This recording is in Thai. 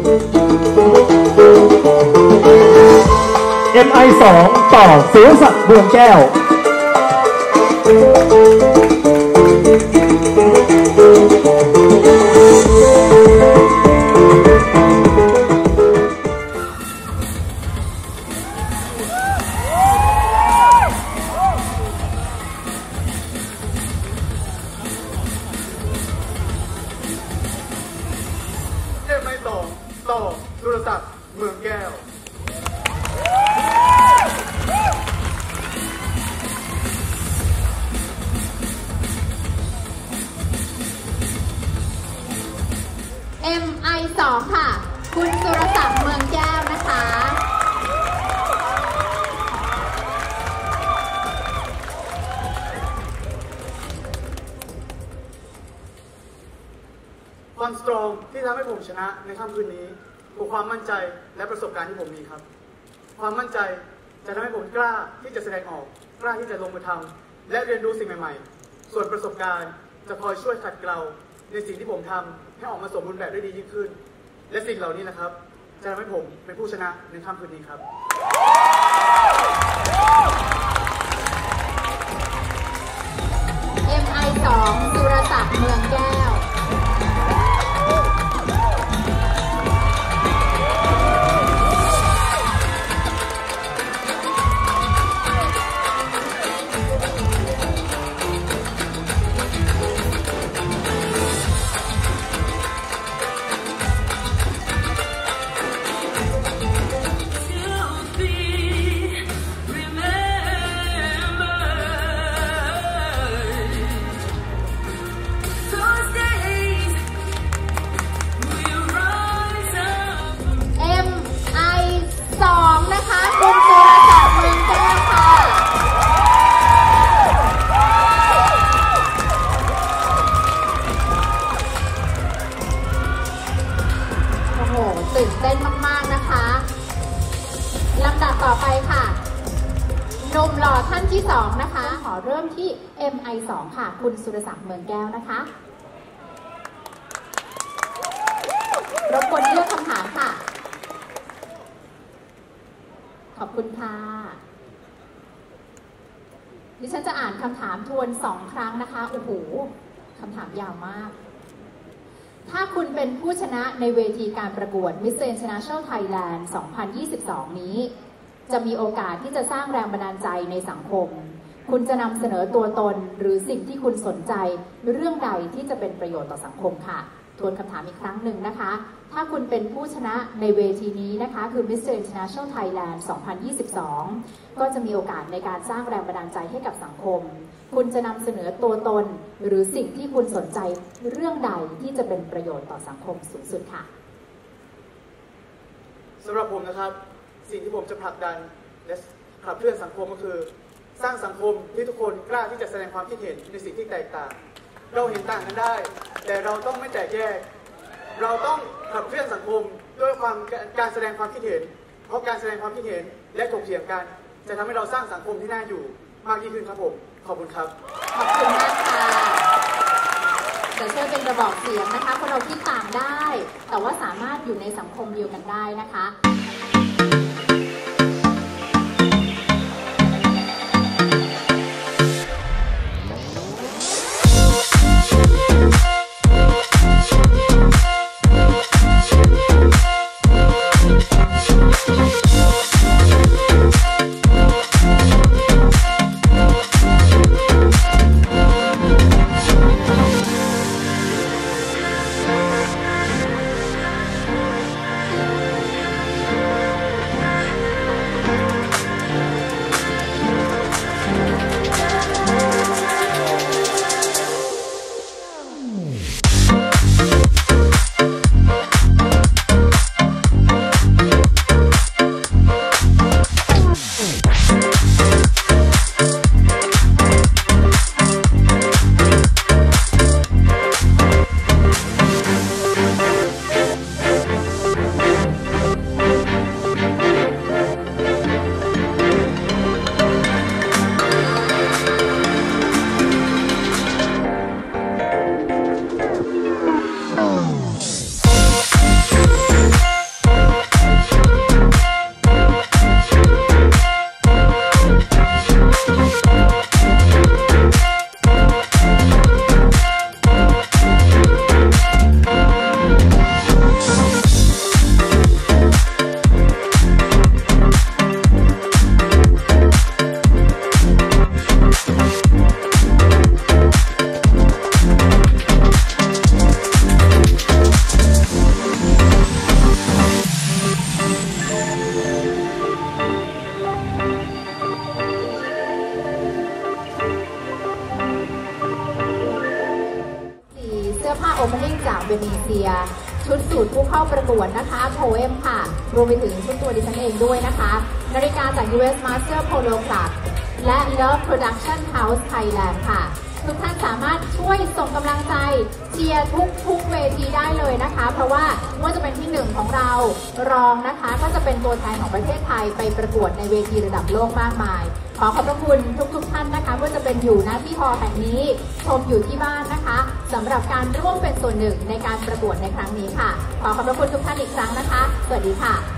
MI2 ต่อสุรศักดิ์เมืองแก้วต่อสุรศักดิ์เมืองแก้ว MI2 ค่ะคุณสุรศักดิ์เมืองแก้วนะคะความสตรองที่ทำให้ผมชนะในค่ำคืนนี้คือความมั่นใจและประสบการณ์ที่ผมมีครับความมั่นใจจะทำให้ผมกล้าที่จะแสดงออกกล้าที่จะลงมือทำและเรียนรู้สิ่งใหม่ๆส่วนประสบการณ์จะคอยช่วยขัดเกลาในสิ่งที่ผมทำให้ออกมาสมบูรณ์แบบได้ดียิ่งขึ้นและสิ่งเหล่านี้นะครับจะทำให้ผมเป็นผู้ชนะในค่ำคืนนี้ครับ MI2 สุรศักดิ์เมืองแก้วตื่นเต้นมากๆนะคะลำดับต่อไปค่ะหนุ่มหล่อท่านที่2นะคะขอเริ่มที่ MI2 ค่ะคุณสุรศักดิ์เมืองแก้วนะคะรบกวนเลือกคำถามค่ะขอบคุณค่ะดิฉันจะอ่านคำถามทวน2ครั้งนะคะโอ้โหคำถามยาวมากถ้าคุณเป็นผู้ชนะในเวทีการประกวด Miss International Thailand 2022 นี้จะมีโอกาสที่จะสร้างแรงบันดาลใจในสังคมคุณจะนำเสนอตัวตนหรือสิ่งที่คุณสนใจเรื่องใดที่จะเป็นประโยชน์ต่อสังคมค่ะทวนคำถามอีกครั้งหนึ่งนะคะถ้าคุณเป็นผู้ชนะในเวทีนี้นะคะคือ Miss International Thailand 2022 ก็จะมีโอกาสในการสร้างแรงบันดาลใจให้กับสังคมคุณจะนำเสนอตัวตนหรือสิ่งที่คุณสนใจเรื่องใดที่จะเป็นประโยชน์ต่อสังคมสูงสุดค่ะสำหรับผมนะครับสิ่งที่ผมจะผลักดันและขับเคลื่อนสังคมก็คือสร้างสังคมที่ทุกคนกล้าที่จะแสดงความคิดเห็นในสิ่งที่แตกต่างเราเห็นต่างกันได้แต่เราต้องไม่แตกแยกเราต้องขับเคลื่อนสังคมด้วยการแสดงความคิดเห็นเพราะการแสดงความคิดเห็นและถกเถียงกันจะทำให้เราสร้างสังคมที่น่าอยู่มากยิ่งขึ้นครับผมขอบคุณครับขอบคุณมากค่ะจะช่วยเป็นกระบอกเสียงนะคะคนเราคิดต่างได้แต่ว่าสามารถอยู่ในสังคมเดียวกันได้นะคะนีเซีย ชุดสูตรผู้เข้าประกวดนะคะโพเอมค่ะรวมไปถึงชุดตัวดิฉันเองด้วยนะคะนาฬิกาจาก US Master Polo Club และ Love Production House Thailand ค่ะทุกท่านสามารถช่วยส่งกำลังใจเชียร์ทุกเวทีได้เลยนะคะเพราะว่าว่าจะเป็นที่หนึ่งของเรารองนะคะก็จะเป็นตัวแทนของประเทศไทยไปประกวดในเวทีระดับโลกมากมายขอขอบพระคุณทุกท่านนะคะว่าจะเป็นอยู่ณที่ฮอลล์แห่งนี้ชมอยู่ที่บ้านนะคะสำหรับการร่วมเป็นส่วนหนึ่งในการประกวดในครั้งนี้ค่ะขอขอบพระคุณทุกท่านอีกครั้งนะคะสวัสดีค่ะ